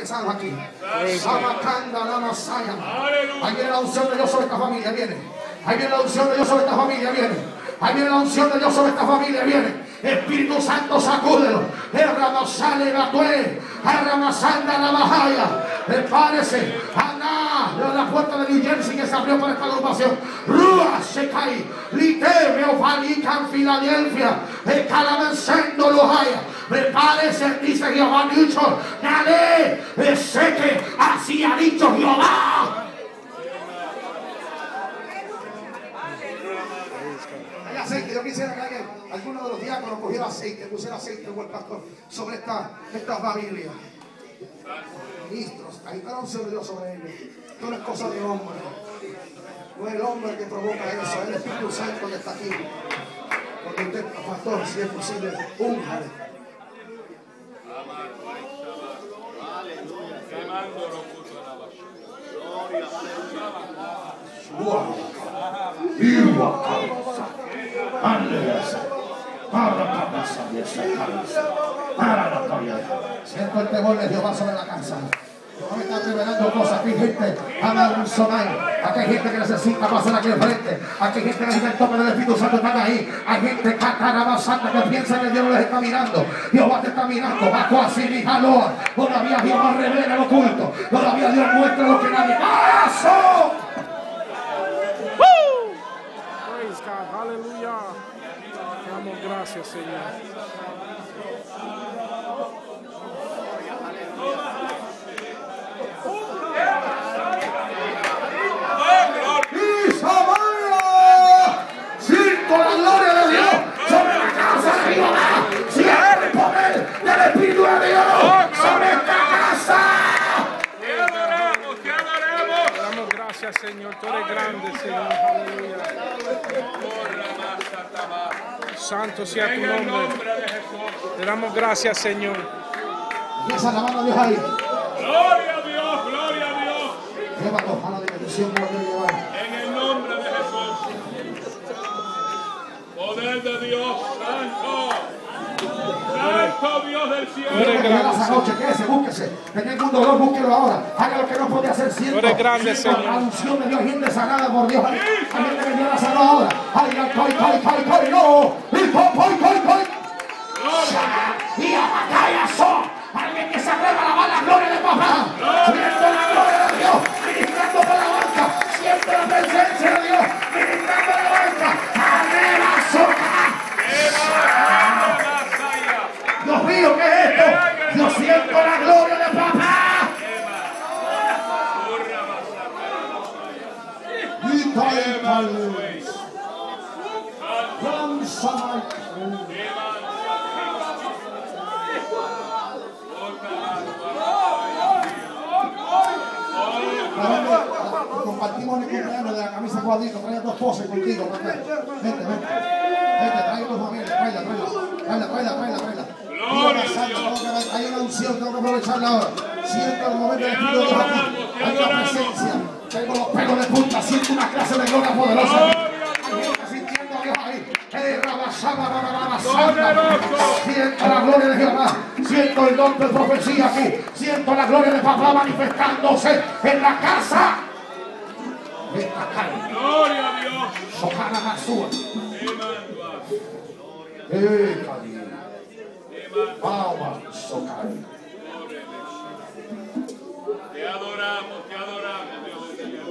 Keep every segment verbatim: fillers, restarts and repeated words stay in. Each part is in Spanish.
profetizado aquí. Sabacanda la Masaya. Ahí viene la unción de Dios sobre esta familia, viene. Ahí viene la unción de Dios sobre esta familia, viene. Ahí viene la unción de Dios sobre esta familia, viene. Espíritu Santo, sacúdelo. El Ramasale Batue. El Ramasanda la Bahaya. Prepárese. Ana. La puerta de New Jersey que se abrió para esta agrupación. Rúa se cae. Lite, Reofalican, Filadelfia. El Calamensendo lo haya. Prepárese, dice Jehová dicho. Dale. Sé que así ha dicho Jehová. Hay aceite. Yo quisiera que alguien, alguno de los diáconos cogiera aceite, pusiera aceite o el pastor sobre esta, esta familia. Ministros, ahí está la unción de Dios sobre ellos. Esto no es cosa de hombre. No es el hombre que provoca eso, es el Espíritu Santo que está aquí. Porque usted, pastor, si es posible, úngale. Siento el temor de Jehová sobre la casa. Jehová me está revelando cosas. Aquí hay gente, ama un sonay. Aquí hay gente que necesita pasar aquí al frente. Aquí hay gente que necesita el toque del Espíritu Santo. Están ahí. Hay gente cacaraba santa que piensa que Dios no les está mirando. Jehová te está mirando. Bajo así mi jaloa. Todavía Jehová revela lo oculto. Todavía Dios muestra lo que nadie. ¡Paso! Praise God. Aleluya. Te damos gracias, Señor. Siento la gloria de Dios sobre la casa de Jehová. Siento el poder del Espíritu de Dios sobre esta casa. Te adoramos, te adoramos. Te damos gracias, Señor. Tú eres grande, Señor. Aleluya. Santo sea tu nombre. Te damos gracias, Señor. Empieza la mano a Dios ahí. Gloria a Dios, gloria a Dios. Llévanos a la dimensión que lo quiere llevar. En el nombre de Jesús. Poder de Dios, santo. Santo Dios del cielo. Esa noche, quédese, búsquese. Tenía un dolor, búsquelo ahora. Haga lo que no puede hacer siempre. Tú eres grande, Señor. La unción de Dios, gente sanada por Dios. Hay gente que Dios la sanó ahora. Ay, ay, ay, ay, ay, ay, no. Y ay, ay, ay, ay. Y a batalla son. Alguien que se atreva a alabar la gloria de papá. Siento la gloria de Dios. Ministrando por la banca. Siento la presencia de Dios. Ministrando por la banca. Arriba, soca. Dios mío, ¿qué es esto? Yo siento la gloria de papá. Y tal, tal. Compartimos el cumpleaños de la camisa cuadrito. Trae a tu esposa contigo. Vente, vente. Vente, trae a tu familia. Tráela, tráela. Tráela, tráela, tráela. Hay una unción, tengo que aprovecharla ahora. Siento el momento del Espíritu de Dios aquí. Hay una presencia. Tengo los pelos de punta. Siento una clase de gloria poderosa. Hay gente sintiendo a Dios ahí. Siento la gloria de Jehová. Siento el don de profecía aquí. Siento la gloria de papá manifestándose en la casa. Gloria a Dios. Socana Masúa. Te adoramos, te adoramos, Dios mío.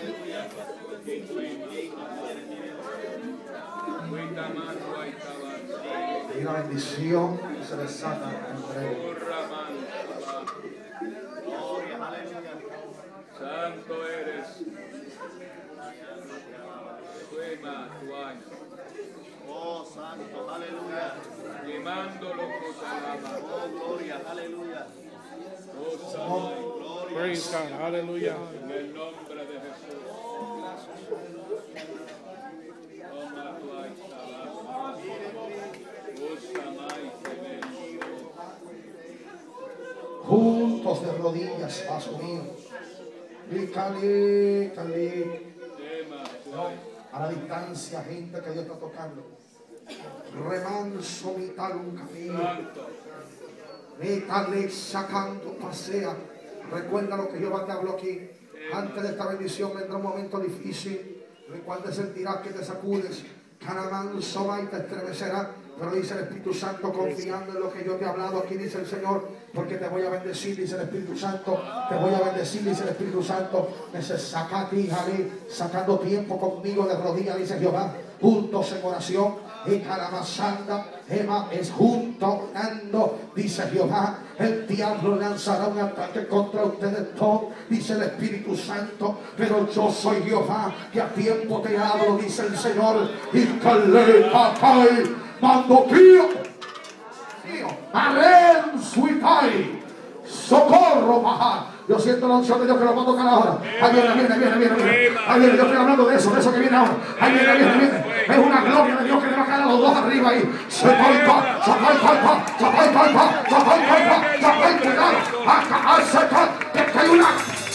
Y la bendición se desata entre ellos. Santo eres. Oh, santo, aleluya. Quemándolo con salama. Oh, gloria, aleluya. Oh, santo. Praise God. Aleluya. En el nombre de Jesús. Juntos de rodillas, paso mío. Y cali, cali. A la distancia, gente que Dios está tocando. Remanso mi tal un camino. Mi tal sacando pasea. Recuerda lo que Jehová te habló aquí. Antes de esta bendición vendrá un momento difícil, en el cual te sentirás que te sacudes. Canamán, Soma, y te estremecerá. Pero dice el Espíritu Santo, confiando en lo que yo te he hablado, aquí dice el Señor, porque te voy a bendecir, dice el Espíritu Santo, te voy a bendecir, dice el Espíritu Santo. Me se saca a ti, Jalí, sacando tiempo conmigo de rodillas, dice Jehová, juntos en oración, y Calamasanda, Ema es junto, ando, dice Jehová. El diablo lanzará un ataque contra ustedes todos, dice el Espíritu Santo, pero yo soy Jehová, que a tiempo te hablo, dice el Señor. Y Calé, Papai, mando tío, Aren, Suitai, socorro, baja. Yo siento la unción de Dios que lo va a tocar ahora. Ahí viene, viene, viene, viene, viene. Ahí viene, yo estoy hablando de eso, de eso que viene ahora. Ahí viene, viene, viene. Es una gloria de Dios que le va a caer a los dos arriba ahí. Se palpa, se palpa, se palpa, se palpa, se palpa, cuidado. Acá, acá, es que hay una.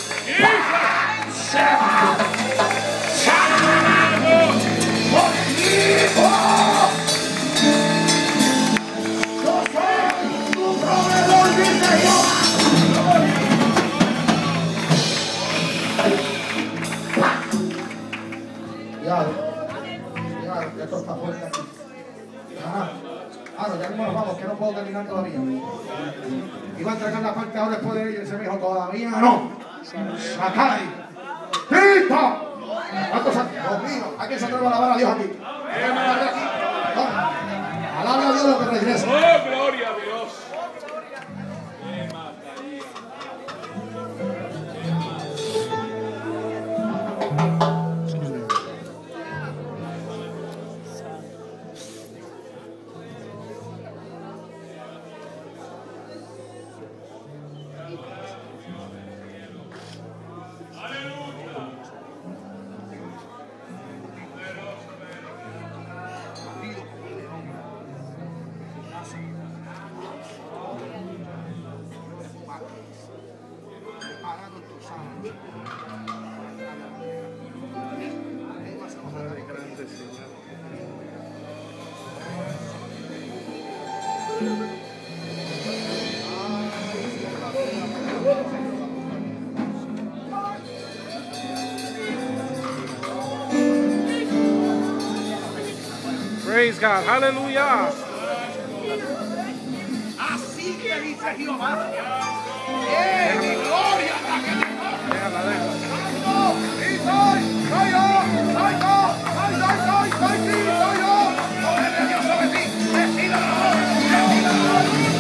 Yo soy tu proveedor, dice Dios. Ya, ya, esto está fuerte aquí. Ajá. Ahora, ya mismo nos vamos, que no puedo terminar todavía. Iba a entregar la parte ahora después de ella y se me dijo, todavía no. Sacai. ¡Tito! ¿Cuántos han? Dios mío, ¿a quién se atreve a alabar a Dios aquí? Alabe a Dios lo que regresa. ¡Oh, gloria a Dios! Praise God. Hallelujah. Así te dice Jehová. ¡Eh, mi gloria! Déjala, déjala. ¡Y soy! ¡Soy yo! ¡Soy yo! ¡Soy, soy, soy! ¡Soy sí! ¡Soy yo! ¡Sobre de Dios, sobre ti! ¡Recibe la gloria! ¡Recibe la gloria!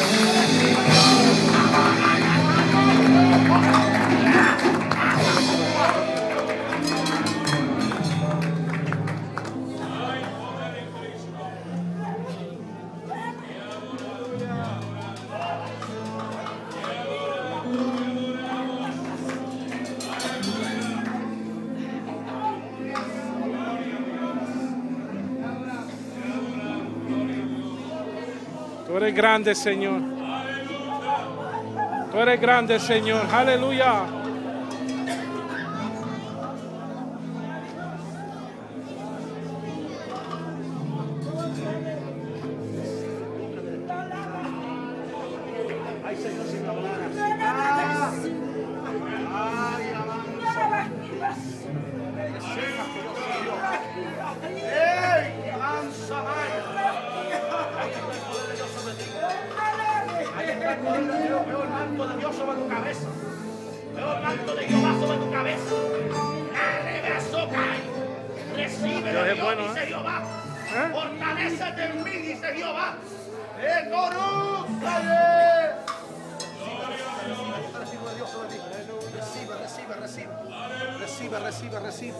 Tú eres grande, Señor. Tú eres grande, Señor. Aleluya. Ay, Señor, si me hablaras. ¡Ah! ¡Ay, alabanza! Que sepas que yo soy Dios. ¡Ey! ¡Alabanza, Ahí está el poder de Dios sobre ti. Ahí está el poder de Dios. Veo el manto de Dios sobre tu cabeza. Veo el manto de Jehová sobre tu cabeza. ¡Dale, beso, cae! Recibe de Dios, bueno, dice ¿eh? Jehová. ¿Eh? Fortalécete en mí, dice Jehová. ¡Eh, Corúzale! Recibe de Dios sobre ti. Recibe, recibe, recibe. Recibe, recibe, recibe.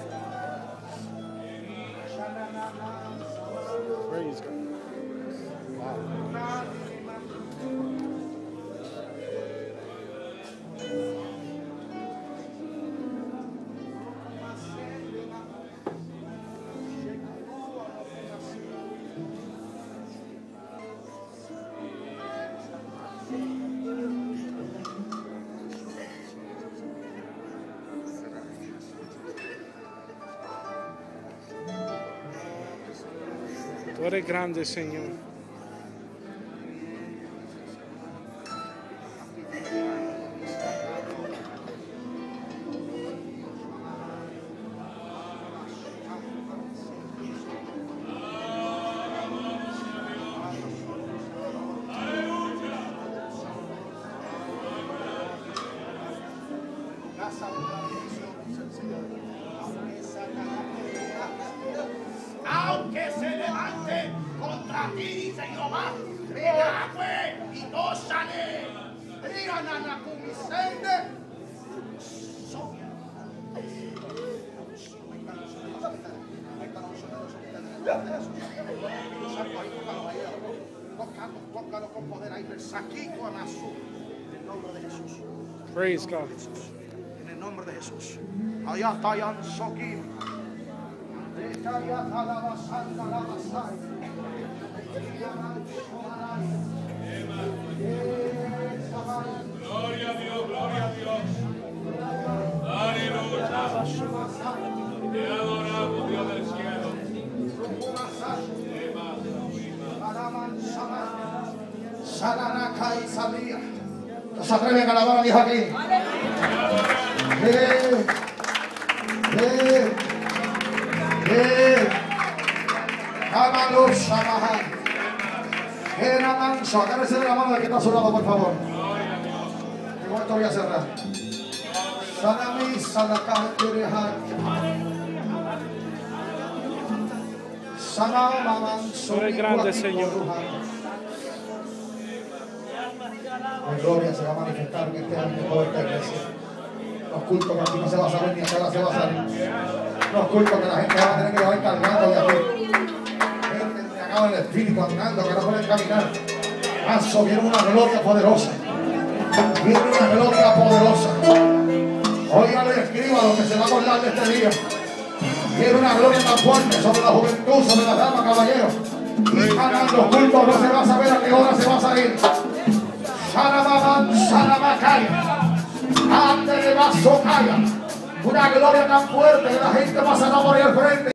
Praise God. Tú eres grande, Señor. Aunque se levante contra ti, dice Jehová, Yahweh y Toshané, mira Nanakumisende. Tócalo con poder ahí, saquito a Nazú, en el nombre de Jesús. Praise God. En el nombre de Jesús. Allá está Yansokim. Gloria a Dios, gloria a Dios. Aleluya. Te adoramos, Dios del cielo. ¿No se atreven a alabar a Dios aquí? Eh, eh, eh. Amalos, Shamahai. Era manso. Agárrese de la mano de que está a su lado, por favor. Que con esto voy a cerrar. Sanami, Sanakah, Turehai. Tú eres grande, Señor. La gloria se va a manifestar en este año toda esta iglesia. Los cultos que aquí no se va a saber ni a qué hora se va a salir. Los cultos que la gente va a tener que llevar cargando de aquí. Gente entregada en el espíritu, andando, que no pueden caminar. Paso, viene una gloria poderosa. Viene una gloria poderosa. Óigale, escriba lo que se va a acordar de este día. Viene una gloria tan fuerte sobre la juventud, sobre la dama, caballero. Y para los cultos no se va a saber a qué hora se va a salir. Sarababan, Sarabacaya. Ante de Vasocaya. Una gloria tan fuerte que la gente pasa a morir al frente.